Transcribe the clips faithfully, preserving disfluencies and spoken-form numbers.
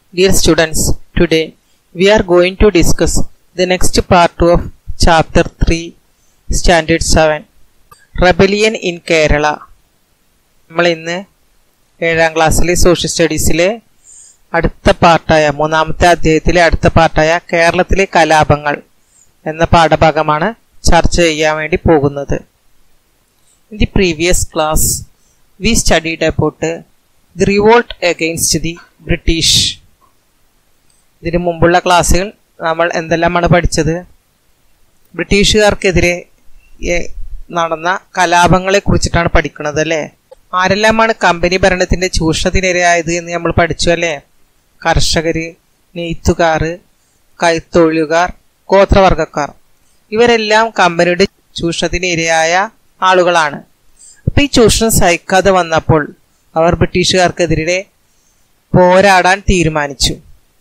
Dear students, today we are going to discuss the next part of chapter three, standard seven, Rebellion in Kerala. നമ്മൾ ഇന്ന് ഏഴാം ക്ലാസ്സിലെ social സ്റ്റഡീസിലെ അടുത്ത പാർട്ടായ മൂന്നാമത്തെ അധ്യായത്തിലെ അടുത്ത പാർട്ടായ കേരളത്തിലെ കലാപങ്ങൾ എന്ന പാഠഭാഗമാണ് ചർച്ച ചെയ്യാൻ വേണ്ടി പോകുന്നത്. In the previous class, we studied about the revolt against the British. ഇതിനു മുമ്പുള്ള ക്ലാസ്സുകൾ നമ്മൾ എന്തെല്ലാമാണ് പഠിച്ചത്? ബ്രിട്ടീഷുകാർക്കെതിരെ നടന്ന കലാപങ്ങളെ കുറിച്ചിട്ടാണ് പഠിക്കുന്നത് അല്ലേ? ആരെല്ലാമാണ് കമ്പനി ഭരണത്തിന്റെ ചൂഷണത്തിനിരയായത് എന്ന് നമ്മൾ പഠിച്ചു അല്ലേ? കർഷകര്, നെയ്ത്തുകാർ, കൈത്തൊഴിലുകാർ, ഗോത്രവർഗക്കാർ, ഇവരെല്ലാം കമ്പനിയുടെ ചൂഷണത്തിന് ഇരയായ ആളുകളാണ്. അപ്പൊ ഈ ചൂഷണം സഹിക്കാതെ വന്നപ്പോൾ അവർ ബ്രിട്ടീഷുകാർക്കെതിരെ പോരാടാൻ തീരുമാനിച്ചു.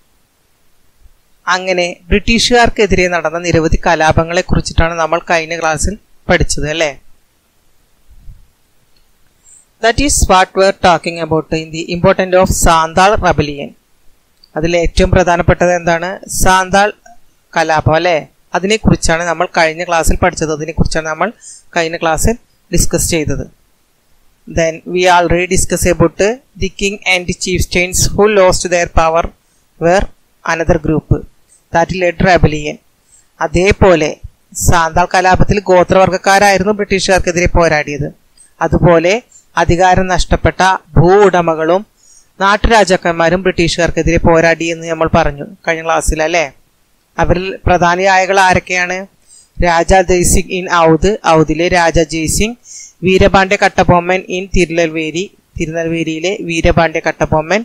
അങ്ങനെ ബ്രിട്ടീഷുകാർക്കെതിരെ നടന്ന നിരവധി കലാപങ്ങളെ കുറിച്ചിട്ടാണ് നമ്മൾ കഴിഞ്ഞ ക്ലാസ്സിൽ പഠിച്ചത് അല്ലേ? That is what we are talking about in the importance of Santhal rebellion. അതിൽ ഏറ്റവും പ്രധാനപ്പെട്ടത് എന്താണ്? സാന്താൾ കലാപം അല്ലേ? അതിനെക്കുറിച്ചാണ് നമ്മൾ കഴിഞ്ഞ ക്ലാസ്സിൽ പഠിച്ചത്. അതിനെക്കുറിച്ചാണ് നമ്മൾ കഴിഞ്ഞ ക്ലാസ്സിൽ ഡിസ്കസ് ചെയ്തത്. Then we already discussed about the king and the chieftains who lost their power were another group that led rebellion. അതേപോലെ സാന്താൾ കലാപത്തിൽ ഗോത്രവർഗക്കാരായിരുന്നു ബ്രിട്ടീഷുകാർക്കെതിരെ പോരാടിയത്. അതുപോലെ അധികാരം നഷ്ടപ്പെട്ട ഭൂ ഉടമകളും നാട്ടുരാജാക്കന്മാരും ബ്രിട്ടീഷുകാർക്കെതിരെ പോരാടി എന്ന് നമ്മൾ പറഞ്ഞു കഴിഞ്ഞ ക്ലാസ്സിൽ അല്ലേ? അവരിൽ പ്രധാനിയായകൾ ആരൊക്കെയാണ്? രാജാ ജയ്സിംഗ് ഇൻ ഔദ്, ഔദിലെ രാജാ ജയ്സിംഗ്, വീരപാണ്ഡ്യ കട്ടബൊമ്മൻ ഇൻ തിരുനെൽവേലി, തിരുനെൽവേലിയിലെ വീരപാണ്ഡ്യ കട്ടബൊമ്മൻ,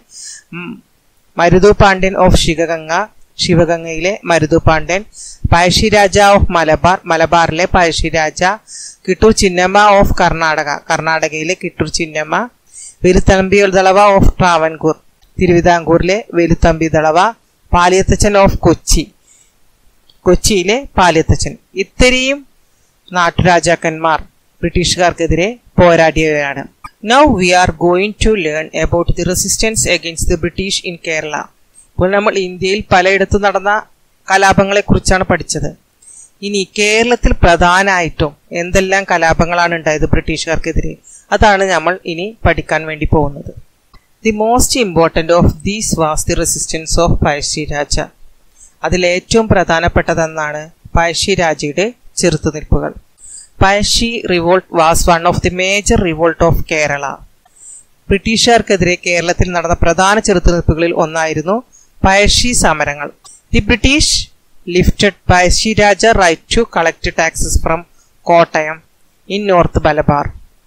മരുതു പാണ്ഡ്യൻ ഓഫ് ശിവഗംഗ, ശിവഗംഗയിലെ മരുതു പാണ്ഡ്യൻ, പഴശ്ശി രാജ ഓഫ് മലബാർ, മലബാറിലെ പഴശ്ശി രാജ, കിട്ടൂർ ചിന്നമ്മ ഓഫ് കർണാടക, കർണാടകയിലെ കിട്ടൂർ ചിന്നമ്മ, വെലുത്തമ്പി ദളവ ഓഫ് ട്രാവൻകൂർ, തിരുവിതാംകൂറിലെ വെലുത്തമ്പി ദളവ, പാലിയത്തച്ഛൻ ഓഫ് കൊച്ചി, കൊച്ചിയിലെ പാലിയത്തച്ഛൻ. ഇത്രയും നാട്ടുരാജാക്കന്മാർ ബ്രിട്ടീഷുകാർക്കെതിരെ പോരാടിയവരാണ്. Now we are going to learn about the resistance against the British in Kerala. ഇപ്പോൾ നമ്മൾ ഇന്ത്യയിൽ പലയിടത്തും നടന്ന കലാപങ്ങളെ കുറിച്ചാണ് പഠിച്ചത്. ഇനി കേരളത്തിൽ പ്രധാനമായിട്ടും എന്തെല്ലാം കലാപങ്ങളാണ് ഉണ്ടായത് ബ്രിട്ടീഷുകാർക്കെതിരെ, അതാണ് നമ്മൾ ഇനി പഠിക്കാൻ വേണ്ടി പോകുന്നത്. The most important of these was the resistance of Pazhassi Raja. അതിലേറ്റവും പ്രധാനപ്പെട്ടതെന്നാണ് പഴശ്ശി രാജയുടെ ചെറുത്തുനിൽപ്പുകൾ. Pazhassi revolt was one of the major revolt of Kerala. ബ്രിട്ടീഷുകാർക്കെതിരെ കേരളത്തിൽ നടന്ന പ്രധാന ചെറുത്തുനിൽപ്പുകളിൽ ഒന്നായിരുന്നു പഴശ്ശി സമരങ്ങൾ. The British lifted Pazhassi Raja right to collect taxes from Kottayam in north Malabar.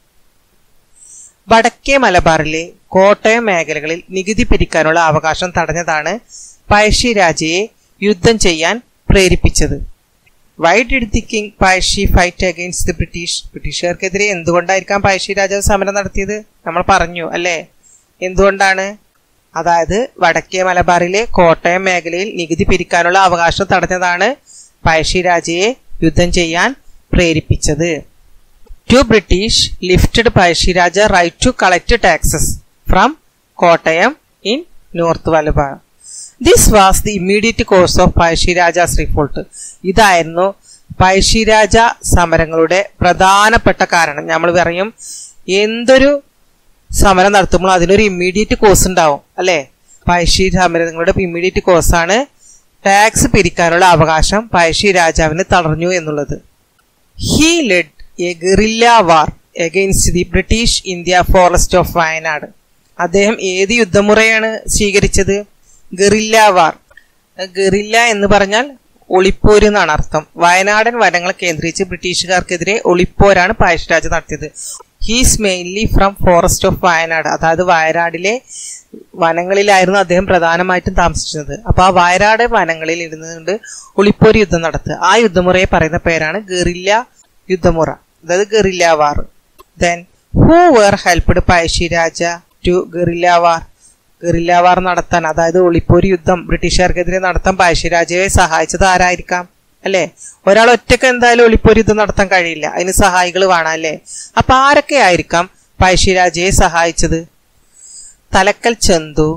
വടക്കേ മലബാറിലെ കോട്ടയം മേഖലകളിൽ നികുതി പിരിക്കാനുള്ള അവകാശം തടഞ്ഞതാണ് പഴശ്ശി രാജയെ യുദ്ധം ചെയ്യാൻ പ്രേരിപ്പിച്ചത്. Why did the king Pazhassi fight against the British? ബ്രിട്ടീഷുകാർക്കെതിരെ എന്തുകൊണ്ടായിരിക്കാം പഴശ്ശി രാജാവ് സമരം നടത്തിയത്? നമ്മൾ പറഞ്ഞു അല്ലേ? എന്തുകൊണ്ടാണ്? അതായത് വടക്കേ മലബാറിലെ കോട്ടയം മേഖലയിൽ നികുതി പിരിക്കാനുള്ള അവകാശം തടഞ്ഞതാണ് പഴശ്ശി രാജയെ യുദ്ധം ചെയ്യാൻ പ്രേരിപ്പിച്ചത്. To British lifted Pazhassi Raja right to collect taxes from Kottayam in north Malabar. This was the immediate cause of Pazhassi Raja's revolt. ഇതായിരുന്നു പഴശ്ശി രാജ സമരങ്ങളുടെ പ്രധാനപ്പെട്ട കാരണം. നമ്മൾ പറയും എന്തൊരു സമരം നടത്തുമ്പോൾ അതിനൊരു ഇമ്മീഡിയറ്റ് കോസ് ഉണ്ടാവും അല്ലെ? പഴശ്ശി സമരങ്ങളുടെ ഇമ്മീഡിയറ്റ് കോസാണ് ടാക്സ് പിരിക്കാനുള്ള അവകാശം പഴശ്ശി രാജാവിന് തടഞ്ഞു എന്നുള്ളത്. He led a guerrilla war against the British India forest of Wayanad. അദ്ദേഹം ഏത് യുദ്ധമുറയാണ് സ്വീകരിച്ചത്? Guerrilla war. ഗറില്ല എന്ന് പറഞ്ഞാൽ ഒളിപ്പോര് എന്നാണ് അർത്ഥം. വയനാടൻ വനങ്ങൾ കേന്ദ്രീകരിച്ച് ബ്രിട്ടീഷുകാർക്കെതിരെ ഒളിപ്പോരാണ് പഴശ്ശി രാജ നടത്തിയത്. He's mainly from forest of Wayanad. അതായത് വയനാടിലെ വനങ്ങളിലായിരുന്നു അദ്ദേഹം പ്രധാനമായിട്ടും താമസിച്ചത്. അപ്പൊ ആ വയനാട് വനങ്ങളിൽ ഇരുന്നുകൊണ്ട് ഒളിപ്പോര് യുദ്ധം നടത്തുക. ആ യുദ്ധമുറയെ പറയുന്ന പേരാണ് ഗറില്ല യുദ്ധമുറ, അതായത് guerrilla war. Then who were helped Pazhassi Raja to guerrilla war? Guerrilla war നടത്താൻ, അതായത് ഒളിപ്പോര് യുദ്ധം ബ്രിട്ടീഷുകാർക്കെതിരെ നടത്താൻ പഴശ്ശി രാജയെ സഹായിച്ചത് ആരായിരിക്കാം അല്ലെ? ഒരാൾ ഒറ്റക്ക് എന്തായാലും ഒളിപ്പോര് യുദ്ധം നടത്താൻ കഴിയില്ല, അതിന് സഹായികൾ വേണം അല്ലേ? അപ്പൊ ആരൊക്കെ ആയിരിക്കാം പഴശ്ശി രാജയെ സഹായിച്ചത്? തലക്കൽ Chandu,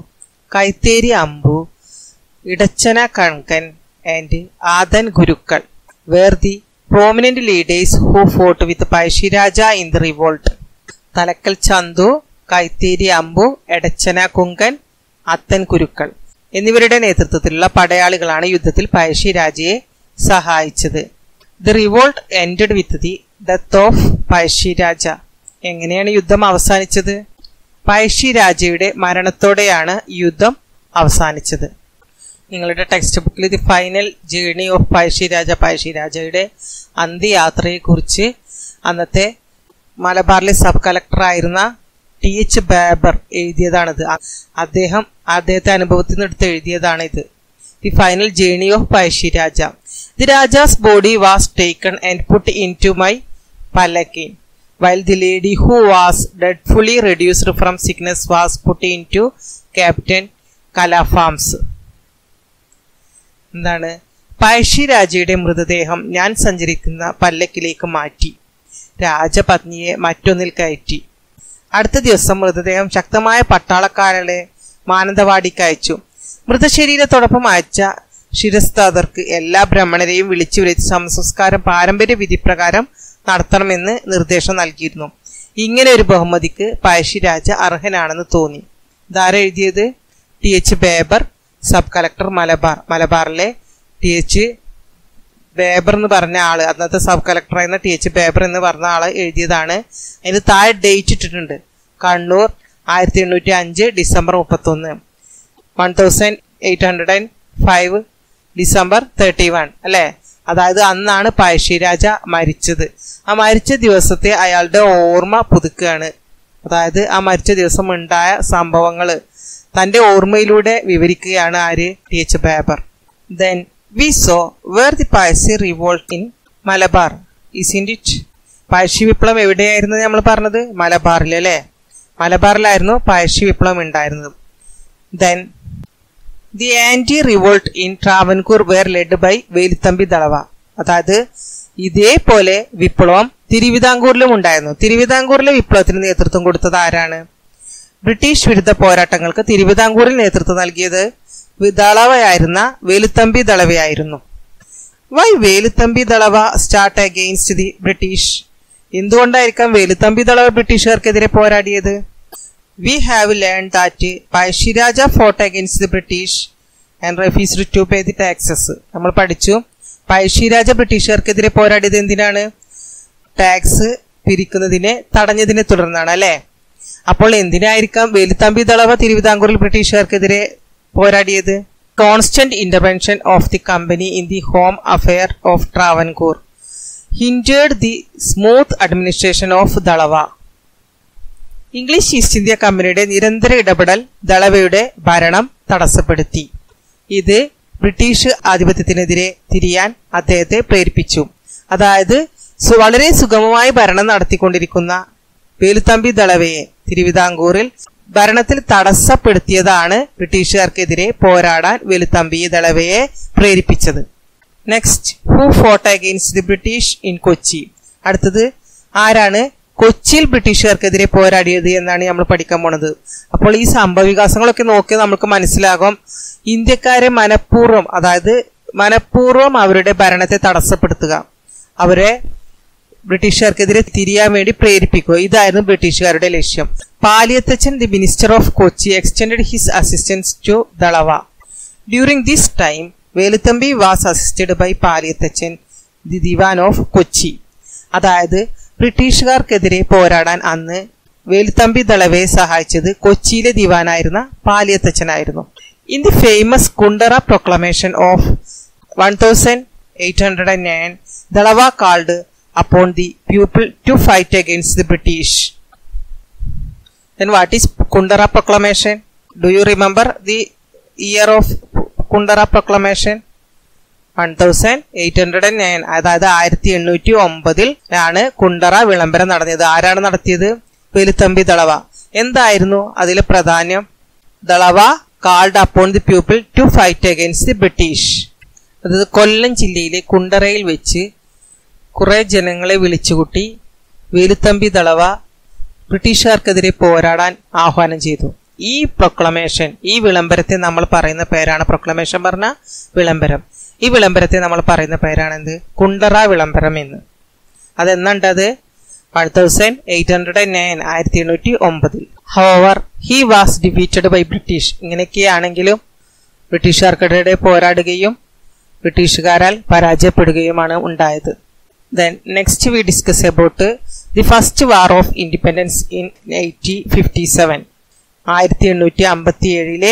Kaiteri Ambu, Idachana Kankan, and Adan Gurukal were the prominent leaders who fought with Paishiraja in the revolt. Talakal Chandu, Kaiteri Ambu, Idachana Kunkan, Adan Gurukal. എന്നിവരുടെ നേതൃത്വത്തിലുള്ള പടയാളികളാണ് യുദ്ധത്തിൽ പഴശ്ശിരാജയെ സഹായിച്ചത്. The revolt ended with the death of Pazhassiraja. എങ്ങനെയാണ് യുദ്ധം അവസാനിച്ചത്? പഴശ്ശിരാജയുടെ മരണത്തോടെയാണ് യുദ്ധം അവസാനിച്ചത്. നിങ്ങളുടെ ടെക്സ്റ്റ് ബുക്കിൽ the final journey of Pazhassi Raja, പഴശ്ശിരാജയുടെ അന്ത്യയാത്രയെക്കുറിച്ച് അന്നത്തെ മലബാറിലെ സബ് കളക്ടറായിരുന്ന ടി എച്ച് ബാബർ എഴുതിയതാണിത്. അദ്ദേഹം അദ്ദേഹത്തെ അനുഭവത്തിൽ നിന്ന് എടുത്ത് എഴുതിയതാണിത്. The final journey of Pazhassi Raja. The Raja's body was taken and put into my palanquin while the lady who was dreadfully reduced from sickness was put into Captain Calafam's. എന്താണ്? പഴശ്ശിരാജയുടെ മൃതദേഹം ഞാൻ സഞ്ചരിക്കുന്ന പല്ലക്കിലേക്ക് മാറ്റി, രാജപത്നിയെ മറ്റൊന്നിൽ കയറ്റി. അടുത്ത ദിവസം മൃതദേഹം ശക്തമായ പട്ടാളക്കാരെ മാനന്തവാടിക്ക് അയച്ചു. മൃതശരീരത്തോടൊപ്പം അയച്ച ശിരസ്താദർക്ക് എല്ലാ ബ്രാഹ്മണരെയും വിളിച്ചു വരുത്തി സംസ്കാരം പാരമ്പര്യ വിധിപ്രകാരം നടത്തണമെന്ന് നിർദ്ദേശം നൽകിയിരുന്നു. ഇങ്ങനെ ഒരു ബഹുമതിക്ക് പഴശ്ശിരാജ അർഹനാണെന്ന് തോന്നി. ഇതാരാ എഴുതിയത്? T H Baber, sub collector Malabar. മലബാറിലെ ടി എച്ച് ബേബർ എന്ന് പറഞ്ഞ ആള്, അന്നത്തെ സബ് കളക്ടറായിരുന്ന ടി എച്ച് ബേബർ എന്ന് പറഞ്ഞ ആള് എഴുതിയതാണ്. അതിന് താഴെ ഡേറ്റ് ഇട്ടിട്ടുണ്ട്. കണ്ണൂർ ആയിരത്തി എണ്ണൂറ്റി അഞ്ച് ഡിസംബർ മുപ്പത്തൊന്ന്, one thousand eight hundred and five December thirty one അല്ലേ? അതായത് അന്നാണ് പഴശ്ശിരാജ മരിച്ചത്. ആ മരിച്ച ദിവസത്തെ അയാളുടെ ഓർമ്മ പുതുക്കുകയാണ്. അതായത് ആ മരിച്ച ദിവസം ഉണ്ടായ സംഭവങ്ങൾ തൻ്റെ ഓർമ്മയിലൂടെ വിവരിക്കുകയാണ് ആര്? T H Baber. Then we saw where the Pazhassi revolt in Malabar isn't it. പഴശ്ശി വിപ്ലവം എവിടെയായിരുന്നു നമ്മൾ പറഞ്ഞത്? മലബാറിൽ അല്ലേ? മലബാറിലായിരുന്നു പഴശ്ശി വിപ്ലവം ഉണ്ടായിരുന്നത്. Then the anti revolt in Travancore were led by Veluthampi Dalawa. അതായത് ഇതേപോലെ വിപ്ലവം തിരുവിതാംകൂറിലും ഉണ്ടായിരുന്നു. തിരുവിതാംകൂറിലെ വിപ്ലവത്തിന് നേതൃത്വം കൊടുത്തത് ആരാണ്? ബ്രിട്ടീഷ് വിരുദ്ധ പോരാട്ടങ്ങൾക്ക് തിരുവിതാംകൂറിൽ നേതൃത്വം നൽകിയത് ദളവയായിരുന്ന വേലുത്തമ്പി ദളവയായിരുന്നു. Why Veluthampi Dalawa start against the British. എന്തുകൊണ്ടായിരിക്കാം വേലുത്തമ്പി ദളവ ബ്രിട്ടീഷുകാർക്കെതിരെ പോരാടിയത്? We have learned that Paishiraja fought against the British and refused to pay the taxes. നമ്മൾ പഠിച്ചു പഴശ്ശിരാജ ബ്രിട്ടീഷുകാർക്കെതിരെ പോരാടിയത് എന്തിനാണ്? ടാക്സ് പിരിക്കുന്നതിനെ തടഞ്ഞതിനെ തുടർന്നാണ് അല്ലേ? അപ്പോൾ എന്തിനായിരിക്കാം വേലുത്തമ്പി ദളവ തിരുവിതാംകൂറിൽ ബ്രിട്ടീഷുകാർക്കെതിരെ പോരാടിയത്? Constant intervention of the company in the home affair of Travancore hindered the smooth administration of Dalawa. English East India കമ്പനിയുടെ നിരന്തര ഇടപെടൽ ദളവയുടെ ഭരണം തടസ്സപ്പെടുത്തി. ഇത് ബ്രിട്ടീഷ് ആധിപത്യത്തിനെതിരെ തിരിയാൻ അദ്ദേഹത്തെ പ്രേരിപ്പിച്ചു. അതായത് വളരെ സുഗമമായി ഭരണം നടത്തിക്കൊണ്ടിരിക്കുന്ന വേലുത്തമ്പി ദളവയെ തിരുവിതാംകൂറിൽ ഭരണത്തിൽ തടസ്സപ്പെടുത്തിയതാണ് ബ്രിട്ടീഷുകാർക്കെതിരെ പോരാടാൻ വേലുത്തമ്പി ദളവയെ പ്രേരിപ്പിച്ചത്. Next, who fought against the British in Kochi. അടുത്തത് ആരാണ് കൊച്ചിയിൽ ബ്രിട്ടീഷുകാർക്കെതിരെ പോരാടിയത് എന്നാണ് നമ്മൾ പഠിക്കാൻ പോണത്. അപ്പോൾ ഈ സംഭവ വികാസങ്ങളൊക്കെ നോക്കി നമുക്ക് മനസ്സിലാകും ഇന്ത്യക്കാരെ മനഃപൂർവ്വം, അതായത് മനഃപൂർവ്വം അവരുടെ ഭരണത്തെ തടസ്സപ്പെടുത്തുക, അവരെ ബ്രിട്ടീഷുകാർക്കെതിരെ തിരിയാൻ വേണ്ടി പ്രേരിപ്പിക്കുക, ഇതായിരുന്നു ബ്രിട്ടീഷുകാരുടെ ലക്ഷ്യം. Paliathachan, the minister of Kochi, extended his assistance to Dalawa. During this time Veluthampi was assisted by Paliathachan, the Diwan of Kochi. അതായത് ബ്രിട്ടീഷുകാർക്കെതിരെ പോരാടാൻ അന്ന് വേലുത്തമ്പി ദളവയെ സഹായിച്ചത് കൊച്ചിയിലെ ദിവാനായിരുന്ന പാലിയത്തച്ചനായിരുന്നു. In the famous Kundara proclamation of one thousand eight hundred and nine Dalawa called upon the people to fight against the British. Then what is Kundara Proclamation? Do you remember the year of Kundara Proclamation? one thousand eight hundred nine. അതായത് ആയിരത്തി എണ്ണൂറ്റി ഒമ്പതിൽ ആണ് കുണ്ടറ വിളംബരം നടത്തിയത്. ആരാണ് നടത്തിയത്? വേലുത്തമ്പി ദളവ. എന്തായിരുന്നു അതിലെ പ്രാധാന്യം? Dalawa called upon the people to fight against the British. അതായത് കൊല്ലം ജില്ലയിലെ കുണ്ടറയിൽ വെച്ച് കുറെ ജനങ്ങളെ വിളിച്ചുകൂട്ടി വേലുത്തമ്പി ദളവ ബ്രിട്ടീഷുകാർക്കെതിരെ പോരാടാൻ ആഹ്വാനം ചെയ്തു. ഈ പ്രൊക്ലമേഷൻ, ഈ വിളംബരത്തെ നമ്മൾ പറയുന്ന പേരാണ്, പ്രൊക്ലമേഷൻ പറഞ്ഞ വിളംബരം, ഈ വിളംബരത്തെ നമ്മൾ പറയുന്ന പേരാണ് എന്ത്? കുണ്ടറ വിളംബരം എന്ന്. അതെന്നുണ്ടത് one thousand eight hundred and nine ആയിരത്തി എണ്ണൂറ്റി ഒമ്പതിൽ. However he was defeated by British. ഇങ്ങനെയൊക്കെയാണെങ്കിലും ബ്രിട്ടീഷുകാർക്കിടെ പോരാടുകയും ബ്രിട്ടീഷുകാരാൽ പരാജയപ്പെടുകയുമാണ് ഉണ്ടായത്. Then next we discuss about uh, the first war of independence in eighteen fifty-seven. ആയിരത്തി എണ്ണൂറ്റി അമ്പത്തി ഏഴിലെ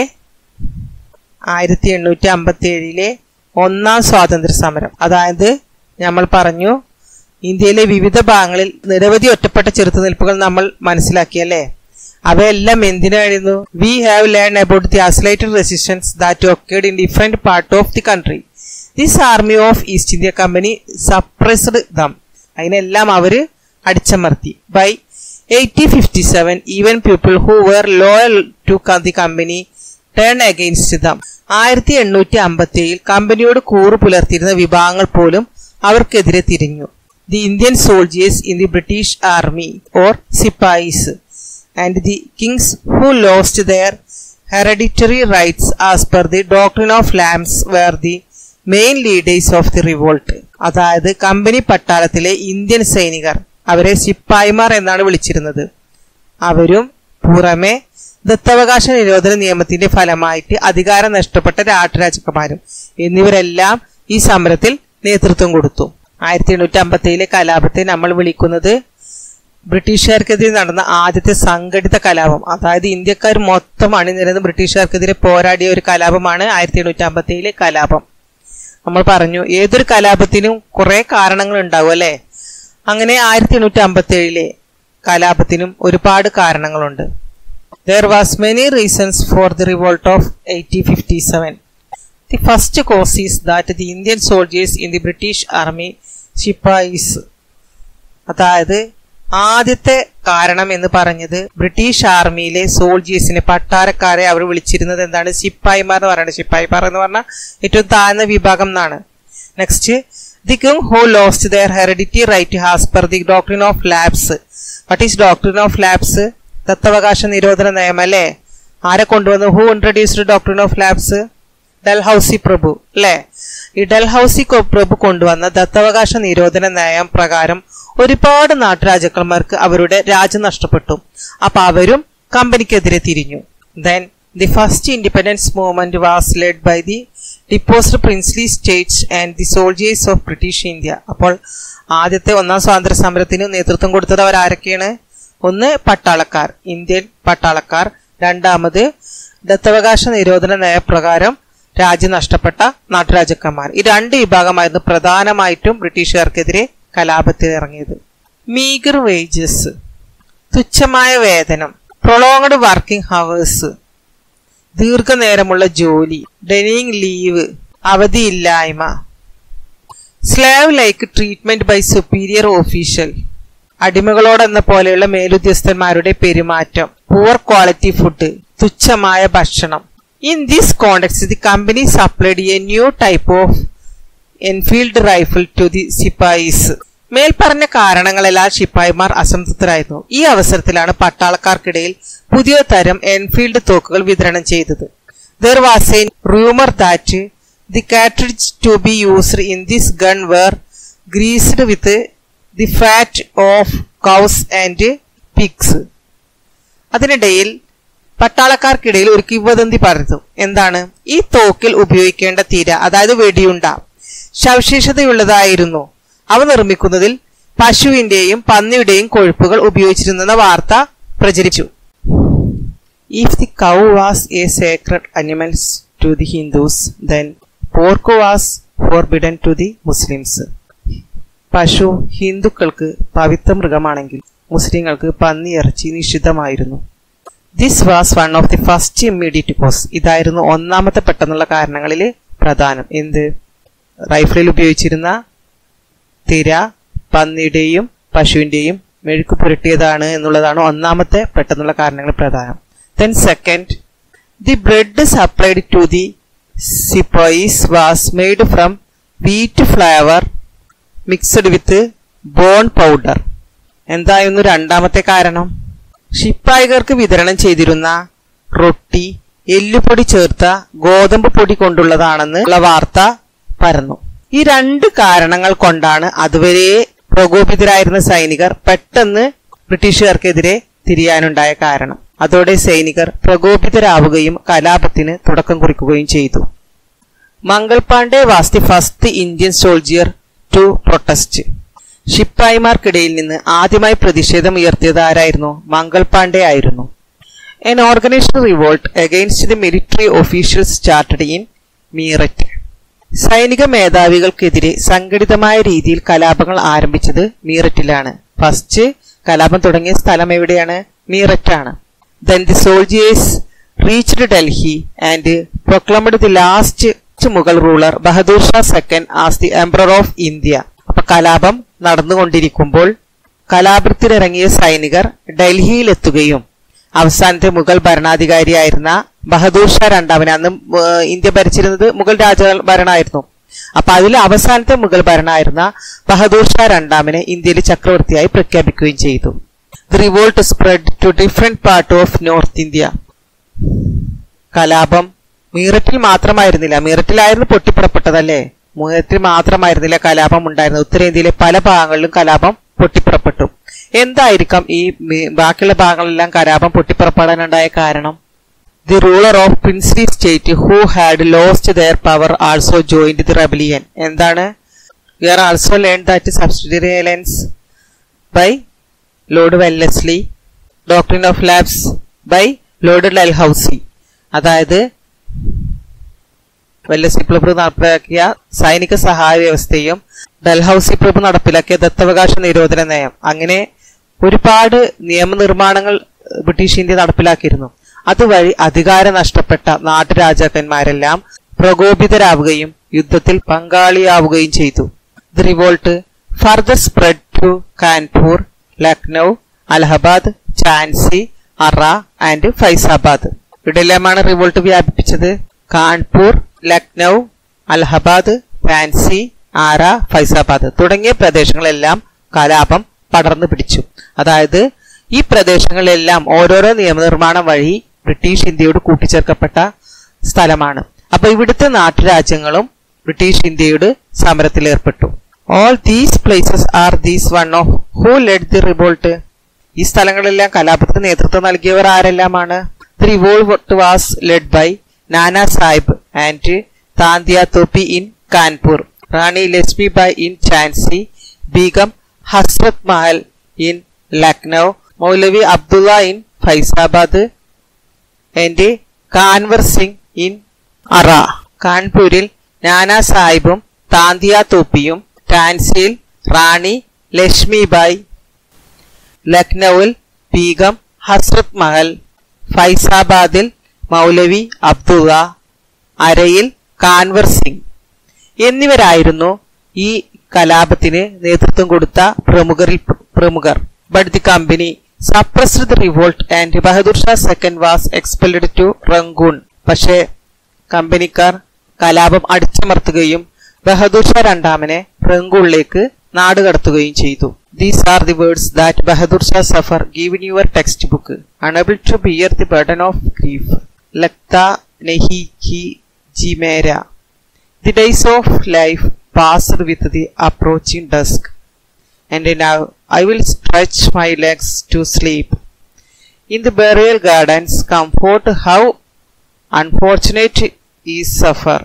ആയിരത്തി എണ്ണൂറ്റി അമ്പത്തി ഏഴിലെ ഒന്നാം സ്വാതന്ത്ര്യ സമരം. അതായത് നമ്മൾ പറഞ്ഞു ഇന്ത്യയിലെ വിവിധ ഭാഗങ്ങളിൽ നിരവധി ഒറ്റപ്പെട്ട ചെറുത്തുനിൽപ്പുകൾ നമ്മൾ മനസ്സിലാക്കിയല്ലേ. അവയെല്ലാം എന്തിനായിരുന്നു? We have learn about the isolated resistance that occurred in different part of the country. This army of East India company suppressed them. അതിനെല്ലാം അവര് അടിച്ചമർത്തി. By eighteen fifty seven even people who were loyal to the company turn against them. ആയിരത്തി എണ്ണൂറ്റി അമ്പത്തി ഏഴിൽ കമ്പനിയോട് കൂറ് പുലർത്തിയിരുന്ന വിഭാഗങ്ങൾ പോലും അവർക്കെതിരെ തിരിഞ്ഞു. The Indian soldiers in the British army or sepoys and the kings who lost their hereditary rights as per the doctrine of lapse were the main leaders of the revolt. അതായത് കമ്പനി പട്ടാളത്തിലെ Indian സൈനികർ, അവരെ സിപ്പായിമാർ എന്നാണ് വിളിച്ചിരുന്നത്. അവരും പുറമെ ദത്തവകാശ നിരോധന നിയമത്തിന്റെ ഫലമായിട്ട് അധികാരം നഷ്ടപ്പെട്ട നാട്ടുരാജാക്കന്മാരും എന്നിവരെല്ലാം ഈ സമരത്തിൽ നേതൃത്വം കൊടുത്തു. ആയിരത്തി എണ്ണൂറ്റി അമ്പത്തി ഏഴിലെ കലാപത്തെ നമ്മൾ വിളിക്കുന്നത് ബ്രിട്ടീഷുകാർക്കെതിരെ നടന്ന ആദ്യത്തെ സംഘടിത കലാപം. അതായത് ഇന്ത്യക്കാർ മൊത്തം അണിനിരന്ന് ബ്രിട്ടീഷുകാർക്കെതിരെ പോരാടിയ ഒരു കലാപമാണ് ആയിരത്തി എണ്ണൂറ്റി അമ്പത്തി ഏഴിലെ കലാപം. നമ്മൾ പറഞ്ഞു ഏതൊരു കലാപത്തിനും കുറെ കാരണങ്ങൾ ഉണ്ടാവും അല്ലെ. അങ്ങനെ ആയിരത്തി എണ്ണൂറ്റി അമ്പത്തി ഏഴിലെ കലാപത്തിനും ഒരുപാട് കാരണങ്ങളുണ്ട്. There was many reasons for the revolt of eighteen fifty-seven. The first cause is that the Indian soldiers in the British Army Sipais. അതായത് ആദ്യത്തെ കാരണം എന്ന് പറഞ്ഞത് ബ്രിട്ടീഷ് ആർമിയിലെ സോൾജിയേഴ്സിനെ, പട്ടാരക്കാരെ അവർ വിളിച്ചിരുന്നത് എന്താണ്? സിപ്പായിമാർ എന്ന് പറയുന്നത്. സിപ്പായിമാർ എന്ന് പറഞ്ഞാൽ ഏറ്റവും താഴ്ന്ന വിഭാഗം എന്നാണ്. Next, the king who lost their heredity right has per the doctrine of lapse. What is doctrine of lapse? ദത്തവകാശ നിരോധന നിയമം അല്ലേ. ആരെ കൊണ്ടുവന്നു? Who introduced doctrine of lapse? Dalhousie പ്രഭു അല്ലേ. ഈ ഡൽഹൌസി പ്രഭു കൊണ്ടുവന്ന ദത്തവകാശ നിരോധന നയം പ്രകാരം ഒരുപാട് നാട്ടുരാജാക്കന്മാർക്ക് അവരുടെ രാജ്യം നഷ്ടപ്പെട്ടു. അപ്പൊ അവരും കമ്പനിക്കെതിരെ തിരിഞ്ഞു. Then the first independence movement was led by the deposed princely states and the soldiers of British India. അപ്പോൾ ആദ്യത്തെ ഒന്നാം സ്വാതന്ത്ര്യ സമരത്തിന് നേതൃത്വം കൊടുത്തത് അവരാരൊക്കെയാണ്? ഒന്ന് പട്ടാളക്കാർ, ഇന്ത്യൻ പട്ടാളക്കാർ. രണ്ടാമത് ദത്തവകാശ നിരോധന നയപ്രകാരം രാജ്യം നഷ്ടപ്പെട്ട നാട്ടുരാജാക്കന്മാർ. ഈ രണ്ട് വിഭാഗമായിരുന്നു പ്രധാനമായിട്ടും ബ്രിട്ടീഷുകാർക്കെതിരെ കലാപത്തിൽ ഇറങ്ങിയത്. മീഗർ വേജസ്, തുച്ഛമായ വേതനം. പ്രൊളോങ്ഡ് വർക്കിംഗ് ഹവേഴ്സ്, ദീർഘനേരമുള്ള ജോലി. ഡെനിങ് ലീവ്, അവധിയില്ലായ്മ. Slave like treatment by superior official, അടിമകളോടെന്ന പോലെയുള്ള മേലുദ്യോഗസ്ഥന്മാരുടെ പെരുമാറ്റം. പുവർ ക്വാളിറ്റി ഫുഡ്, തുച്ഛമായ ഭക്ഷണം. In this context the company supplied a new type of Enfield rifle to the sepoys. മേൽപ്പറഞ്ഞ കാരണങ്ങളെല്ലാം ശിപ്പായിമാർ അസംതൃപ്തരായിരുന്നു. ഈ അവസരത്തിലാണ് പട്ടാളക്കാർക്കിടയിൽ പുതിയ തരം എൻഫീൽഡ് തോക്കുകൾ വിതരണം ചെയ്തത്. There was a rumor that the cartridge to be used in this gun were greased with the fat of cows and pigs. അതിനിടയിൽ പട്ടാളക്കാർക്കിടയിൽ ഒരു കിംവദന്തി പരന്നു. എന്താണ്? ഈ തോക്കിൽ ഉപയോഗിക്കേണ്ട തീര, അതായത് വെടിയുണ്ട, സവിശേഷതയുള്ളതായിരുന്നു. അവ നിർമ്മിക്കുന്നതിൽ പശുവിന്റെയും പന്നിയുടെയും കൊഴുപ്പുകൾ ഉപയോഗിച്ചിരുന്നെന്ന വാർത്ത പ്രചരിച്ചു. If the cow was a sacred animal to the Hindus, then pork was forbidden to the Muslims. പശു ഹിന്ദുക്കൾക്ക് പവിത്ര മൃഗമാണെങ്കിൽ മുസ്ലിങ്ങൾക്ക് പന്നി ഇറച്ചി നിഷിദ്ധമായിരുന്നു. This was one of the first immediate cause. ഇതായിരുന്നു ഒന്നാമത്തെ പെട്ടെന്നുള്ള കാരണങ്ങളിൽ പ്രധാനം. എന്ത്? റൈഫിളിൽ ഉപയോഗിച്ചിരുന്ന തിര പന്നിയുടെയും പശുവിന്റെയും മെഴുക്ക് പുരട്ടിയതാണ് എന്നുള്ളതാണ് ഒന്നാമത്തെ പെട്ടെന്നുള്ള കാരണങ്ങളിൽ പ്രധാനം. Then second, the bread supplied to the sepoys was made from wheat flour mixed with bone powder. എന്തായിരുന്നു രണ്ടാമത്തെ കാരണം? ശിപ്പായികർക്ക് വിതരണം ചെയ്തിരുന്ന റൊട്ടി എല്ലുപൊടി ചേർത്ത ഗോതമ്പ് പൊടി കൊണ്ടുള്ളതാണെന്ന് ഉള്ള വാർത്ത പരന്നു. ഈ രണ്ട് കാരണങ്ങൾ കൊണ്ടാണ് അതുവരെ പ്രകോപിതരായിരുന്ന സൈനികർ പെട്ടെന്ന് ബ്രിട്ടീഷുകാർക്കെതിരെ തിരിയാനുണ്ടായ കാരണം. അതോടെ സൈനികർ പ്രകോപിതരാവുകയും കലാപത്തിന് തുടക്കം കുറിക്കുകയും ചെയ്തു. Mangal Pandey was the first Indian soldier to protest. ശിപ്പായിമാർക്കിടയിൽ നിന്ന് ആദ്യമായി പ്രതിഷേധം ഉയർത്തിയത് ആരായിരുന്നു? മംഗൾ പാണ്ഡെ ആയിരുന്നു. An organized revolt against the military officials started in Meerut. സൈനിക മേധാവികൾക്കെതിരെ സംഘടിതമായ രീതിയിൽ കലാപങ്ങൾ ആരംഭിച്ചത് മീററ്റിലാണ്. ഫസ്റ്റ് കലാപം തുടങ്ങിയ സ്ഥലം എവിടെയാണ്? മീററ്റാണ്. Then the soldiers reached Delhi and proclaimed the last Mughal ruler Bahadur Shah second as the Emperor of India. അപ്പൊ കലാപം നടന്നുകൊണ്ടിരിക്കുമ്പോൾ കലാപത്തിനിറങ്ങിയ സൈനികർ ഡൽഹിയിലെത്തുകയും അവസാനത്തെ മുഗൾ ഭരണാധികാരിയായിരുന്ന ബഹദൂർ ഷാ രണ്ടാമനെ, അന്ന് ഇന്ത്യ ഭരിച്ചിരുന്നത് മുഗൾ രാജ ഭരണമായിരുന്നു, അപ്പൊ അതിൽ അവസാനത്തെ മുഗൾ ഭരണമായിരുന്ന ബഹദൂർ ഷാ രണ്ടാമനെ ഇന്ത്യയിലെ ചക്രവർത്തിയായി പ്രഖ്യാപിക്കുകയും ചെയ്തു. The revolt spread to different part of North India. കലാപം മീററ്റിൽ മാത്രമായിരുന്നില്ല, മീററ്റിലായിരുന്നു പൊട്ടിപ്പുറപ്പെട്ടതല്ലേ, മീററ്റിൽ മാത്രമായിരുന്നില്ല കലാപം ഉണ്ടായിരുന്നത്. ഉത്തരേന്ത്യയിലെ പല ഭാഗങ്ങളിലും കലാപം പൊട്ടിപ്പുറപ്പെട്ടു. എന്തായിരിക്കാം ഈ ബാക്കിയുള്ള ഭാഗങ്ങളെല്ലാം കലാപം പൊട്ടിപ്പുറപ്പെടാനുണ്ടായ കാരണം? The ruler of princely state who had lost their power also joined the rebellion. എന്താണ്? We are also learned that subsidiary alliance by Lord Wellesley, Doctrine of Lapse by Lord Dalhousie. അതായത് വെല്ലസ്ലി പ്രഭു നടപ്പിലാക്കിയ സൈനിക സഹായ വ്യവസ്ഥയും Dalhousie പ്രഭു നടപ്പിലാക്കിയ ദത്തവകാശ നിരോധന നയം, അങ്ങനെ ഒരുപാട് നിയമനിർമ്മാണങ്ങൾ ബ്രിട്ടീഷ് ഇന്ത്യ നടപ്പിലാക്കിയിരുന്നു. അതുവഴി അധികാരം നഷ്ടപ്പെട്ട നാട്ടുരാജാക്കന്മാരെല്ലാം പ്രകോപിതരാവുകയും യുദ്ധത്തിൽ പങ്കാളിയാവുകയും ചെയ്തു. The revolt further spread to Kanpur, Lucknow, Allahabad, Jhansi, Arrah and Faizabad. ഇവിടെല്ലാമാണ് റിവോൾട്ട് വ്യാപിപ്പിച്ചത്. കാൺപൂർ, ലക്നൌ, അലഹബാദ്, ഝാൻസി, ആര, ഫൈസാബാദ് തുടങ്ങിയ പ്രദേശങ്ങളെല്ലാം കലാപം പടർന്നു പിടിച്ചു. അതായത് ഈ പ്രദേശങ്ങളിലെല്ലാം ഓരോരോ നിയമനിർമ്മാണം വഴി ബ്രിട്ടീഷ് ഇന്ത്യയോട് കൂട്ടിച്ചേർക്കപ്പെട്ട സ്ഥലമാണ്. അപ്പൊ ഇവിടുത്തെ നാട്ടുരാജ്യങ്ങളും ബ്രിട്ടീഷ് ഇന്ത്യയോട് സമരത്തിൽ ഏർപ്പെട്ടു. All these places are these one of who led the revolt. ഈ സ്ഥലങ്ങളെല്ലാം കലാപത്തിന് നേതൃത്വം നൽകിയവർ ആരെല്ലാമാണ്? The revolt was led by Nana Sahib and Tantia Tope in Kanpur, Rani Lakshmibai in Jhansi, Begum Hazrat Mahal in Lucknow, Maulvi Abdullah in Faizabad and Kunwar Singh in Arrah. കാൺപൂരിൽ നാനാ സാഹിബും താന്തിയ തോപ്പിയും, ഝാൻസിയിൽ റാണി ലക്ഷ്മിബായ്, ലക്നൌവിൽ ബീഗം ഹസ്രത് മഹൽ, ഫൈസാബാദിൽ മൗലവി അബ്ദുള്ള, അരയിൽ കാൻവർ സിംഗ് എന്നിവരായിരുന്നു ഈ കലാപത്തിന് നേതൃത്വം കൊടുത്ത പ്രമുഖരിൽ പ്രമുഖർ. But the company suppressed the revolt and Bahadur Shah second was expelled to Rangoon. പക്ഷേ കമ്പനിക്കാർ കലാപം അടിച്ചമർത്തുകയും ബഹദൂർ ഷാ രണ്ടാമനെ റംഗൂണിലേക്ക് നാടുകടത്തുകയും ചെയ്തു. These are the words that Bahadur Shah suffer given your textbook, unable to bear the burden of grief. Lagta nahi ki ji mera. The days of life passed with the approaching dusk, and now I will stretch my legs to sleep. In the burial gardens, comfort how unfortunate is suffer.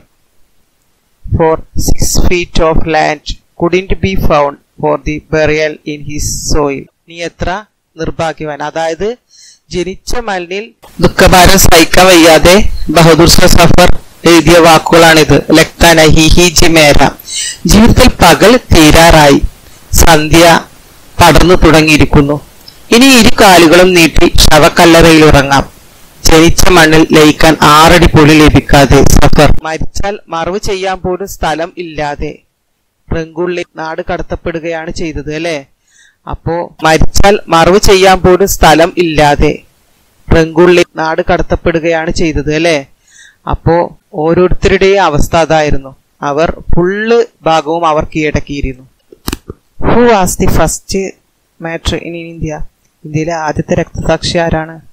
For six feet of land couldn't be found for the burial in his soil. നീ എത്ര നിർഭാഗ്യവാൻ. അതായത് ജനിച്ച മണ്ണിൽ ദുഃഖഭാരം സഹിക്കാൻ വയ്യാതെ ബഹദൂർ ഷാ സഫർ എഴുതിയ വാക്കുകളാണിത്. ലക്ത നഹി he G മേര. ജീവിതത്തിൽ പകൽ തീരാറായി, സന്ധ്യ പടർന്നു തുടങ്ങിയിരിക്കുന്നു. ഇനി ഇരു കാലുകളും നീട്ടി ശവക്കല്ലറയിൽ ഉറങ്ങാം. ജനിച്ച മണ്ണിൽ ലയിക്കാൻ ആറടി പോലും ലഭിക്കാതെ സഫർ മരിച്ചാൽ മറവ് ചെയ്യാൻ പോലും സ്ഥലം ഇല്ലാതെ റംഗൂണിലെ നാട് കടത്തപ്പെടുകയാണ് ചെയ്തത് അല്ലെ. അപ്പോ മരിച്ചാൽ മറവ് ചെയ്യാൻ പോലും സ്ഥലം ഇല്ലാതെ റംഗൂണിലെ നാട് കടത്തപ്പെടുകയാണ് ചെയ്തത് അല്ലെ. അപ്പോ ഓരോരുത്തരുടെയും അവസ്ഥ അതായിരുന്നു. അവർ ഫുള്ള് ഭാഗവും അവർ കീഴടക്കിയിരുന്നു. Who was the first martyr in India. ഇന്ത്യയിലെ ആദ്യത്തെ രക്തസാക്ഷി ആരാണ്?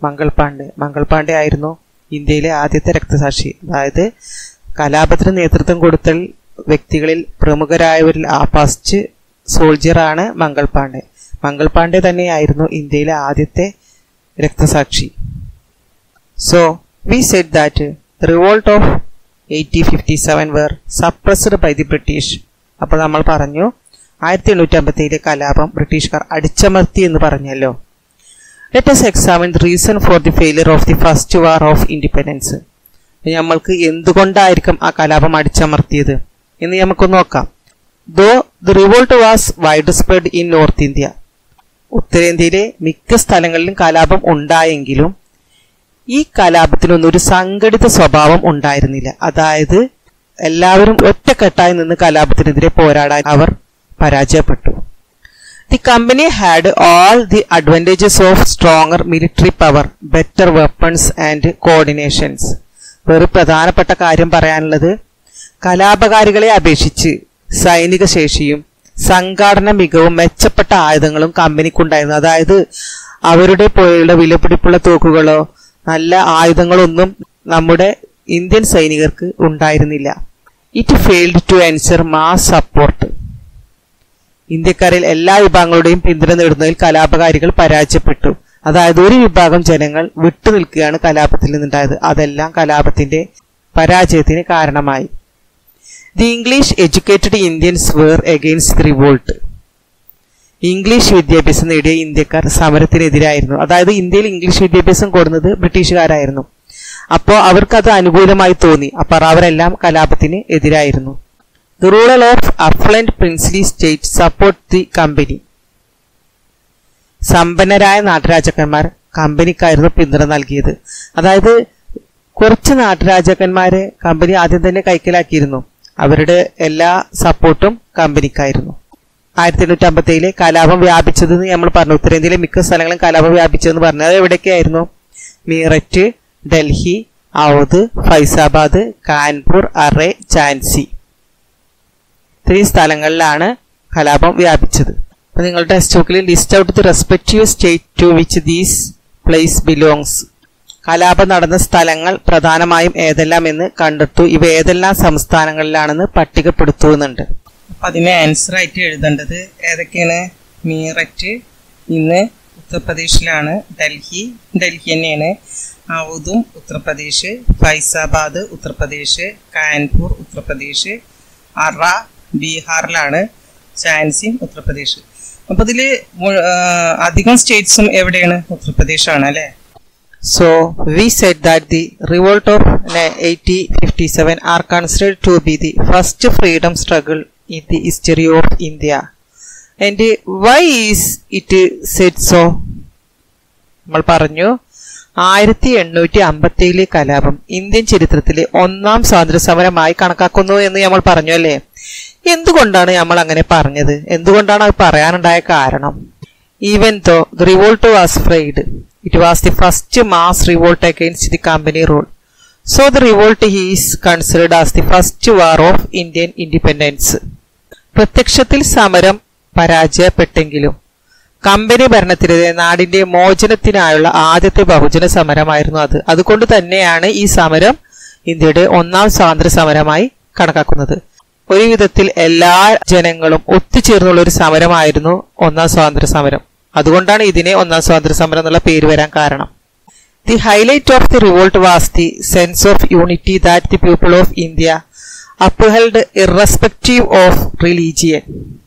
മംഗൾ പാണ്ഡെ. മംഗൾ പാണ്ഡെ ആയിരുന്നു ഇന്ത്യയിലെ ആദ്യത്തെ രക്തസാക്ഷി. അതായത് കലാപത്തിന് നേതൃത്വം കൊടുത്ത വ്യക്തികളിൽ പ്രമുഖരായവരിൽ ആ ഫസ്റ്റ് സോൾജിയറാണ് മംഗൾ പാണ്ഡെ. മംഗൾ പാണ്ഡെ തന്നെയായിരുന്നു ഇന്ത്യയിലെ ആദ്യത്തെ രക്തസാക്ഷി. So we said that the revolt of eighteen fifty seven were suppressed by the British. അപ്പോൾ നമ്മൾ പറഞ്ഞു ആയിരത്തി എണ്ണൂറ്റി അമ്പത്തി ഏഴിലെ കലാപം ബ്രിട്ടീഷുകാർ അടിച്ചമർത്തി എന്ന് പറഞ്ഞല്ലോ. Let us examine the reason for the failure of the first war of independence. നമ്മൾക്ക് എന്തുകൊണ്ടായിരിക്കും ആ കലാപം അടിച്ചമർത്തിയത് എന്ന് നമുക്ക് നോക്കാം. Though the revolt was widespread in North India, ഉത്തരേന്ത്യയിലെ മിക്ക സ്ഥലങ്ങളിലും കലാപം ഉണ്ടായെങ്കിലും ഈ കലാപത്തിനൊന്നും ഒരു സംഘടിത സ്വഭാവം ഉണ്ടായിരുന്നില്ല. അതായത് എല്ലാവരും ഒറ്റക്കെട്ടായി നിന്ന് കലാപത്തിനെതിരെ പോരാടാൻ അവർ പരാജയപ്പെട്ടു. The company had all the advantages of stronger military power, better weapons and coordinations. വേറെ പ്രധാനപ്പെട്ട കാര്യം പറയാനുള്ളത്, കലാപകാരികളെ അപേക്ഷിച്ച് സൈനിക ശേഷിയും സംഘാടന മികവും മെച്ചപ്പെട്ട ആയുധങ്ങളും കമ്പനിക്കുണ്ടായിരുന്നു. അതായത് അവരുടെ പോലെയുള്ള വിലപിടിപ്പുള്ള തോക്കുകളോ നല്ല ആയുധങ്ങളൊന്നും നമ്മുടെ ഇന്ത്യൻ സൈനികർക്ക് ഉണ്ടായിരുന്നില്ല. It failed to ensure mass support. ഇന്ത്യക്കാരിൽ എല്ലാ വിഭാഗങ്ങളുടെയും പിന്തുണ നേടുന്നതിൽ കലാപകാരികൾ പരാജയപ്പെട്ടു. അതായത് ഒരു വിഭാഗം ജനങ്ങൾ വിട്ടുനിൽക്കുകയാണ് കലാപത്തിൽ നിന്നുണ്ടായത്. അതെല്ലാം കലാപത്തിന്റെ പരാജയത്തിന് കാരണമായി. The English educated Indians were against the revolt. English വിദ്യാഭ്യാസം നേടിയ ഇന്ത്യക്കാർ സമരത്തിനെതിരായിരുന്നു. അതായത് ഇന്ത്യയിൽ ഇംഗ്ലീഷ് വിദ്യാഭ്യാസം കൊടുക്കുന്നത് ബ്രിട്ടീഷുകാരായിരുന്നു. അപ്പോൾ അവർക്കത് അനുകൂലമായി തോന്നി. അപ്പോൾ അവരെല്ലാം കലാപത്തിന് എതിരായിരുന്നു. The ruler of affluent princely states support the company. സമ്പന്നരായ നാട്ടുരാജാക്കന്മാർ കമ്പനിക്കായിരുന്നു പിന്തുണ നൽകിയത്. അതായത് കുറച്ച് നാട്ടുരാജാക്കന്മാരെ കമ്പനി ആദ്യം തന്നെ കൈക്കലാക്കിയിരുന്നു. അവരുടെ എല്ലാ സപ്പോർട്ടും കമ്പനിക്കായിരുന്നു. ആയിരത്തി എണ്ണൂറ്റി അമ്പത്തി ഏഴിലെ കലാപം വ്യാപിച്ചതെന്ന് നമ്മൾ പറഞ്ഞു. ഉത്തരേന്ത്യയിലെ മിക്ക സ്ഥലങ്ങളും കലാപം വ്യാപിച്ചതെന്ന് പറഞ്ഞത് അത് എവിടെയൊക്കെയായിരുന്നു? മീററ്റ്, ഡൽഹി, ഔധ്, ഫൈസാബാദ്, കാൻപൂർ, അറേ, ഝാൻസി, ഇത്രയും സ്ഥലങ്ങളിലാണ് കലാപം വ്യാപിച്ചത്. അപ്പൊ നിങ്ങളുടെ ടെക്സ്റ്റ് ബുക്കിൽ list out the respective state to which these place belongs. കലാപം നടന്ന സ്ഥലങ്ങൾ പ്രധാനമായും ഏതെല്ലാം എന്ന് കണ്ടെത്തു. ഇവ ഏതെല്ലാം സംസ്ഥാനങ്ങളിലാണെന്ന് പട്ടികപ്പെടുത്തുന്നുണ്ട്. അപ്പൊ അതിന് ആൻസർ ആയിട്ട് എഴുതേണ്ടത് ഏതൊക്കെയാണ്? മീററ്റ് ഇന്ന് ഉത്തർപ്രദേശിലാണ്, ഡൽഹി ഡൽഹി തന്നെയാണ്, ഔധും ഉത്തർപ്രദേശ്, ഫൈസാബാദ് ഉത്തർപ്രദേശ്, കാൻപൂർ ഉത്തർപ്രദേശ്, അറ ബീഹാറിലാണ്, ഝാൻസി ഉത്തർപ്രദേശ്. അപ്പൊ ഇതില് അധികം സ്റ്റേറ്റ്സും എവിടെയാണ്? ഉത്തർപ്രദേശാണ് അല്ലെ. So we said that the revolt of eighteen fifty seven are considered to be the first freedom struggle in the history of India. And why is it said so? നമ്മൾ പറഞ്ഞു ആയിരത്തി എണ്ണൂറ്റി അമ്പത്തി ഏഴിലെ കലാപം ഇന്ത്യൻ ചരിത്രത്തിലെ ഒന്നാം സ്വാതന്ത്ര്യ സമരമായി കണക്കാക്കുന്നു എന്ന് നമ്മൾ പറഞ്ഞു അല്ലേ. എന്തുകൊണ്ടാണ് നമ്മൾ അങ്ങനെ പറഞ്ഞത്? എന്തുകൊണ്ടാണ് അത് പറയാനുണ്ടായ കാരണം? Even though the revolt was failed, it was the first mass revolt against the company rule. So the revolt is considered as the first war of Indian independence. പ്രത്യക്ഷത്തിൽ സമരം പരാജയപ്പെട്ടെങ്കിലും കമ്പനി ഭരണത്തിനെതിരെ നാടിന്റെ മോചനത്തിനായുള്ള ആദ്യത്തെ ബഹുജന സമരമായിരുന്നു അത്. അതുകൊണ്ട് തന്നെയാണ് ഈ സമരം ഇന്ത്യയുടെ ഒന്നാം സ്വാതന്ത്ര്യ സമരമായി കണക്കാക്കുന്നത്. ഒരു വിധത്തിൽ എല്ലാ ജനങ്ങളും ഒത്തുചേർന്നുള്ള ഒരു സമരമായിരുന്നു ഒന്നാം സ്വാതന്ത്ര്യ സമരം. അതുകൊണ്ടാണ് ഇതിനെ ഒന്നാം സ്വാതന്ത്ര്യ സമരം എന്നുള്ള പേര് വരാൻ കാരണം. The highlight of the revolt was the sense of unity that the people of India upheld irrespective of religion.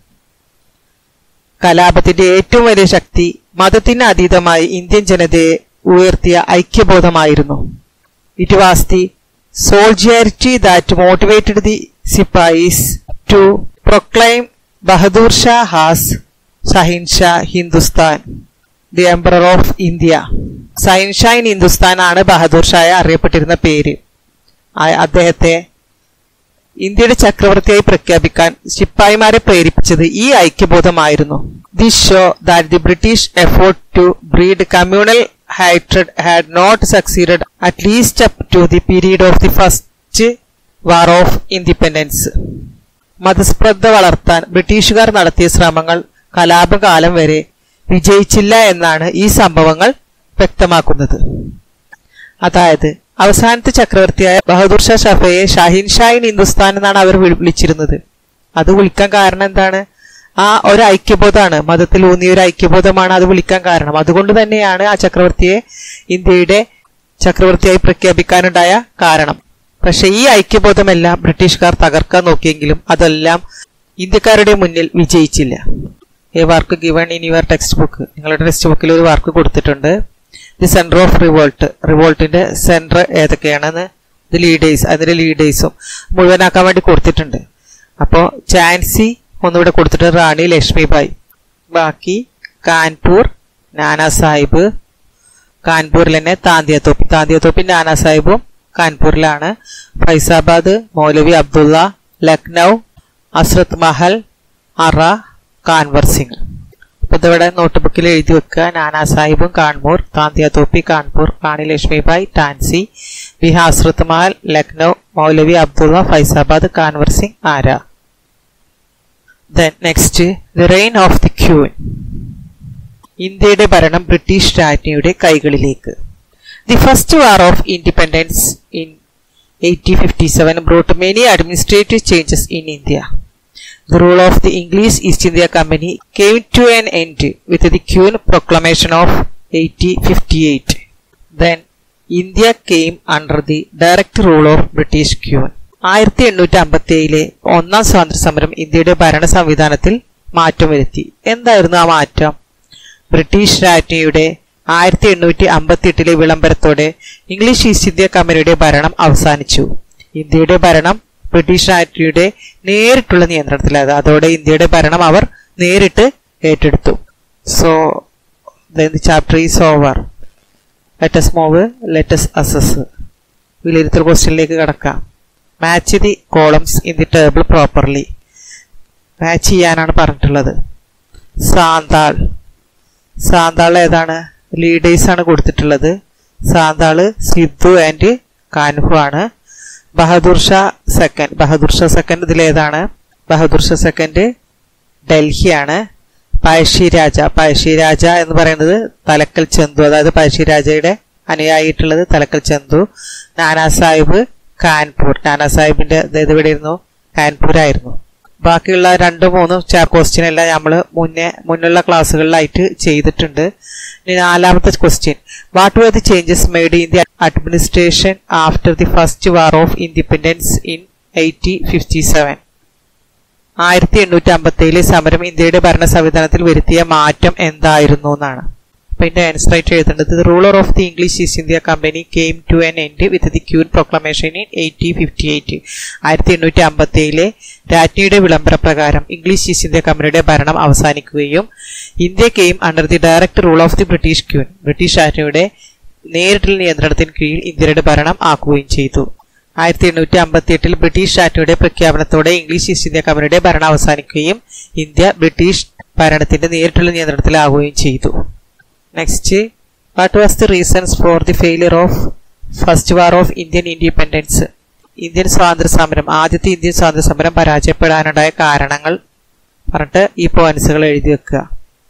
കലാപത്തിന്റെ ഏറ്റവും വലിയ ശക്തി മതത്തിന് അതീതമായി ഇന്ത്യൻ ജനതയെ ഉയർത്തിയ ഐക്യബോധമായിരുന്നു. It was the solidarity that motivated the sepoys to proclaim Bahadur Shah as Shahenshah Hindustan, the emperor of India. Shahenshah ഇൻ ഹിന്ദുസ്ഥാൻ ആണ് ബഹദൂർ ഷായെ അറിയപ്പെട്ടിരുന്ന പേര്. അദ്ദേഹത്തെ ഇന്ത്യയുടെ ചക്രവർത്തിയായി പ്രഖ്യാപിക്കാൻ ശിപ്പായിമാരെ പ്രേരിപ്പിച്ചത് ഈ ഐക്യബോധമായിരുന്നു. This show that the British effort to breed communal hatred had not succeeded at least up to the period of the first war of independence. മതസ്പർദ്ധ വളർത്താൻ ബ്രിട്ടീഷുകാർ നടത്തിയ ശ്രമങ്ങൾ കലാപകാലം വരെ വിജയിച്ചില്ല എന്നാണ് ഈ സംഭവങ്ങൾ വ്യക്തമാക്കുന്നത്. അതായത് അവസാനത്തെ ചക്രവർത്തിയായ ബഹദൂർ ഷാ ഷഫയെ ഷാഹിൻ ഷാ ഇൻ ഹിന്ദുസ്ഥാൻ എന്നാണ് അവർ വിളിച്ചിരുന്നത്. അത് വിളിക്കാൻ കാരണം എന്താണ്? ആ ഒരു ഐക്യബോധമാണ്, മതത്തിൽ ഊന്നിയ ഒരു ഐക്യബോധമാണ് അത് വിളിക്കാൻ കാരണം. അതുകൊണ്ട് തന്നെയാണ് ആ ചക്രവർത്തിയെ ഇന്ത്യയുടെ ചക്രവർത്തിയായി പ്രഖ്യാപിക്കാനുണ്ടായ കാരണം. പക്ഷെ ഈ ഐക്യബോധമെല്ലാം ബ്രിട്ടീഷുകാർ തകർക്കാൻ നോക്കിയെങ്കിലും അതെല്ലാം ഇന്ത്യക്കാരുടെ മുന്നിൽ വിജയിച്ചില്ല. A work given in your textbook, നിങ്ങളുടെ ടെക്സ്റ്റ് ബുക്കിൽ ഒരു വർക്ക് കൊടുത്തിട്ടുണ്ട്. ദി സെന്റർ ഓഫ് റിവോൾട്ട്, റിവോൾട്ടിന്റെ സെന്റർ ഏതൊക്കെയാണെന്ന്, ഇത് ലീഡേഴ്സ്, അതിന്റെ ലീഡേഴ്സും മുഴുവനാക്കാൻ വേണ്ടി കൊടുത്തിട്ടുണ്ട്. അപ്പോൾ ഝാൻസി ഒന്നുകൂടെ കൊടുത്തിട്ട് റാണി ലക്ഷ്മിബായി, ബാക്കി കാൻപൂർ, നാനാ സാഹിബ്, കാൻപൂരിൽ തന്നെ താന്തിയത്തോപ്പി, താന്തിയത്തോപ്പി നാനാ സാഹിബും കാൻപൂരിലാണ്. ഫൈസാബാദ് മൗലവി അബ്ദുള്ള, ലക്നൗ അസ്രത് മഹൽ, അറ കാൻവർ സിംഗ്. അപ്പൊ ഇതിവിടെ നോട്ട് ബുക്കിൽ എഴുതി വെക്കുക. നാനാ സാഹിബും കാൺപൂർ, താന്തിയത്തോപ്പി കാൺപൂർ, റാണി ലക്ഷ്മിബായി ഝാൻസി, ബിഹാർ അസ്രത് മഹൽ, ലക്നൗ മൗലവി അബ്ദുള്ള, ഫൈസാബാദ് കാൻവർ സിംഗ്, ആര. Then next, the reign of the Queen. ഇന്ത്യയുടെ ഭരണം ബ്രിട്ടീഷ് രാജ്ഞിയുടെ കൈകളിലേക്ക്. The first war of independence in eighteen fifty-seven brought many administrative changes in India. The rule of the English East India Company came to an end with the Queen Proclamation of eighteen fifty-eight. Then India came under the direct rule of British Queen. ആയിരത്തി എണ്ണൂറ്റി അമ്പത്തി ഏഴിലെ ഒന്നാം സ്വാതന്ത്ര്യ സമരം ഇന്ത്യയുടെ ഭരണ സംവിധാനത്തിൽ മാറ്റം വരുത്തി. എന്തായിരുന്നു ആ മാറ്റം? ബ്രിട്ടീഷ് രാജ്ഞിയുടെ ആയിരത്തി എണ്ണൂറ്റി അമ്പത്തി എട്ടിലെ വിളംബരത്തോടെ ഇംഗ്ലീഷ് ഈസ്റ്റ് ഇന്ത്യ കമ്പനിയുടെ ഭരണം അവസാനിച്ചു. ഇന്ത്യയുടെ ഭരണം ബ്രിട്ടീഷ് രാജ്ഞിയുടെ നേരിട്ടുള്ള നിയന്ത്രണത്തിലായത്. അതോടെ ഇന്ത്യയുടെ ഭരണം അവർ നേരിട്ട് ഏറ്റെടുത്തു. So then the chapter is over. Let us move, let us assess. വിലയിരുത്തൽ ക്വസ്റ്റ്യനിലേക്ക് കടക്കാം. Match the columns in the table properly. Match ചെയ്യാനാണ് പറഞ്ഞിട്ടുള്ളത്. സാന്താൾ, സാന്താൾ ഏതാണ്? ലീഡേഴ്സ് ആണ് കൊടുത്തിട്ടുള്ളത്. സാന്താള് സിദ്ധു ആൻഡ് കാൻഹു ആണ്. ബഹദൂർ ഷാ സെക്കൻഡ്, ബഹദൂർ ഷാ സെക്കൻഡ് ഇതിലേതാണ്? ബഹദൂർ ഷാ സെക്കൻഡ് ഡൽഹിയാണ്. പഴശ്ശി രാജ, പഴശ്ശി രാജ എന്ന് പറയുന്നത് തലക്കൽ ചന്തു, അതായത് പഴശ്ശി രാജയുടെ അനുയായിട്ടുള്ളത് തലക്കൽ ചന്തു. നാനാ സാഹിബ് കാൻപൂർ, നാനാ സാഹിബിന്റെ ഇത് എവിടെയായിരുന്നു? കാൻപൂരായിരുന്നു. ബാക്കിയുള്ള രണ്ടും മൂന്നും ക്വസ്റ്റ്യൻ എല്ലാം നമ്മൾ മുന്നേ മുന്നുള്ള ക്ലാസ്സുകളിലായിട്ട് ചെയ്തിട്ടുണ്ട്. ഇനി നാലാമത്തെ question, what were the changes made in the administration after the first war of independence in eighteen fifty seven. ആയിരത്തി എണ്ണൂറ്റി അമ്പത്തി ഏഴിലെ സമരം ഇന്ത്യയുടെ ഭരണ സംവിധാനത്തിൽ വരുത്തിയ മാറ്റം എന്തായിരുന്നു എന്നാണ്. അപ്പൊ ഇതിന്റെ ആൻസർ ആയിട്ട് എഴുതേണ്ടത്, the ruler of the English East India company came to an end with the queen proclamation in eighteen fifty eight. ആയിരത്തി എണ്ണൂറ്റി അമ്പത്തി ഏഴിലെ രാജ്ഞിയുടെ വിളംബര പ്രകാരം ഇംഗ്ലീഷ് ഈസ്റ്റ് ഇന്ത്യ കമ്പനിയുടെ ഭരണം അവസാനിക്കുകയും India came under the direct rule of the British queen, British രാജ്ഞിയുടെ നേരിട്ടുള്ള നിയന്ത്രണത്തിന് കീഴിൽ ഇന്ത്യയുടെ ഭരണം ആക്കുകയും ചെയ്തു. ആയിരത്തി എണ്ണൂറ്റി അമ്പത്തി എട്ടിൽ ബ്രിട്ടീഷ് രാജ്ഞിയുടെ പ്രഖ്യാപനത്തോടെ ഇംഗ്ലീഷ് ഈസ്റ്റ് ഇന്ത്യ കമ്പനിയുടെ ഭരണം അവസാനിക്കുകയും ഇന്ത്യ ബ്രിട്ടീഷ് ഭരണത്തിന്റെ നേരിട്ടുള്ള നിയന്ത്രണത്തിലാവുകയും ചെയ്തു. Next, what was the reasons for the failure of first war of Indian independence. Indian സ്വാതന്ത്ര്യ സമരം, ആദ്യത്തെ ഇന്ത്യൻ സ്വാതന്ത്ര്യ സമരം പരാജയപ്പെടാനുണ്ടായ കാരണങ്ങൾ പറഞ്ഞിട്ട് ഈ പോയിന്റ്സുകൾ എഴുതി വെക്കുക.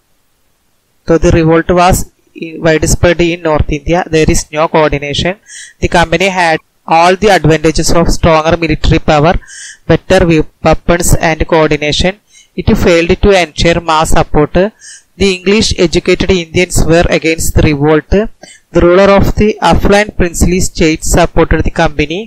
So the revolt was widespread in North India. There is no coordination. The company had all the advantages of stronger military power, better weapons and coordination. It failed to ensure mass support. The English educated Indians were against the revolt. The ruler of the affluent princely states supported the company.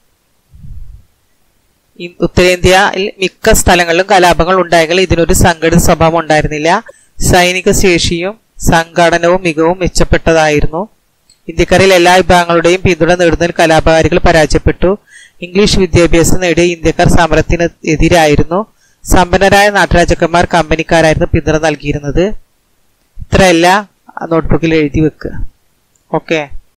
ഉത്തരേന്ത്യയിൽ മിക്ക സ്ഥലങ്ങളിലും കലാപങ്ങൾ ഉണ്ടായെങ്കിൽ ഇതിനൊരു സംഘടിത സ്വഭാവം ഉണ്ടായിരുന്നില്ല. സൈനിക ശേഷിയും സംഘടനവും മികവും മെച്ചപ്പെട്ടതായിരുന്നു. ഇന്ത്യക്കാരിൽ എല്ലാ വിഭാഗങ്ങളുടെയും പിന്തുണ നേടുന്നതിൽ കലാപകാരികൾ പരാജയപ്പെട്ടു. ഇംഗ്ലീഷ് വിദ്യാഭ്യാസം നേടിയ ഇന്ത്യക്കാർ സമരത്തിന് എതിരായിരുന്നു. സമ്പന്നരായ നാട്ടുരാജാക്കന്മാർ കമ്പനിക്കാരായിരുന്നു പിന്തുണ നൽകിയിരുന്നത്. ഇത്രയെല്ലാം നോട്ട്ബുക്കിൽ എഴുതി വെക്കുക. ഓക്കെ.